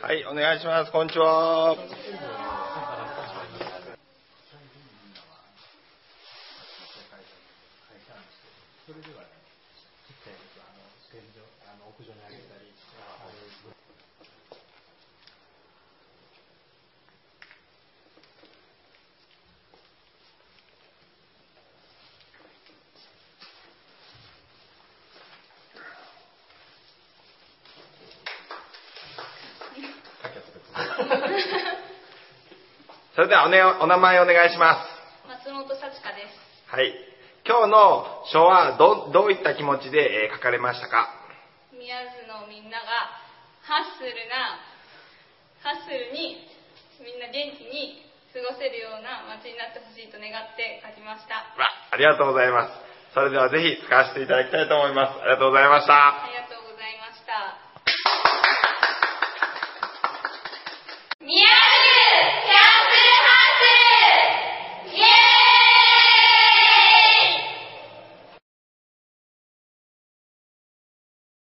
はい、お願いします。こんにちは。それではお名前お願いします。 松本幸香です。 はい。今日の書はどういった気持ちで書かれましたか？ 宮津のみんながハッスルにみんな元気に過ごせるような街になってほしいと願って書きました。 ありがとうございます。それではぜひ使わせていただきたいと思います。ありがとうございました。